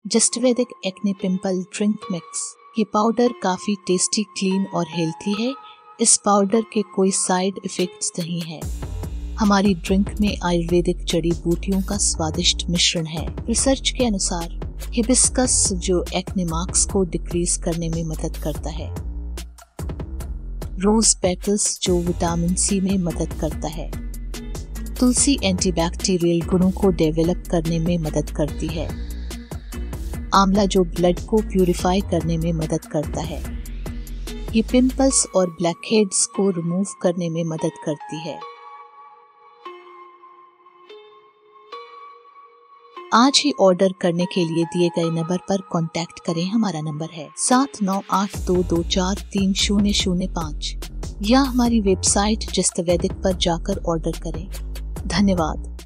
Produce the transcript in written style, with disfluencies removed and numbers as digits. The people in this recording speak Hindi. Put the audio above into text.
जस्ट वैदिक एक्ने पिंपल ड्रिंक मिक्स। ये पाउडर काफी टेस्टी, क्लीन और हेल्थी है। इस पाउडर के कोई साइड इफेक्ट्स नहीं है। हमारी ड्रिंक में आयुर्वेदिक जड़ी बूटियों का स्वादिष्ट मिश्रण है। रिसर्च के अनुसार हिबिस्कस जो एक्ने मार्क्स को डिक्रीज करने में मदद करता है, रोज पेटल्स जो विटामिन सी में मदद करता है, तुलसी एंटीबैक्टीरियल गुणों को डेवलप करने में मदद करती है, आंवला जो ब्लड को प्यूरिफाई करने में मदद करता है, ये पिंपल्स और ब्लैकहेड्स को रिमूव करने में मदद करती है। आज ही ऑर्डर करने के लिए दिए गए नंबर पर कांटेक्ट करें। हमारा नंबर है 7982243005 या हमारी वेबसाइट जस्ट वैदिक पर जाकर ऑर्डर करें। धन्यवाद।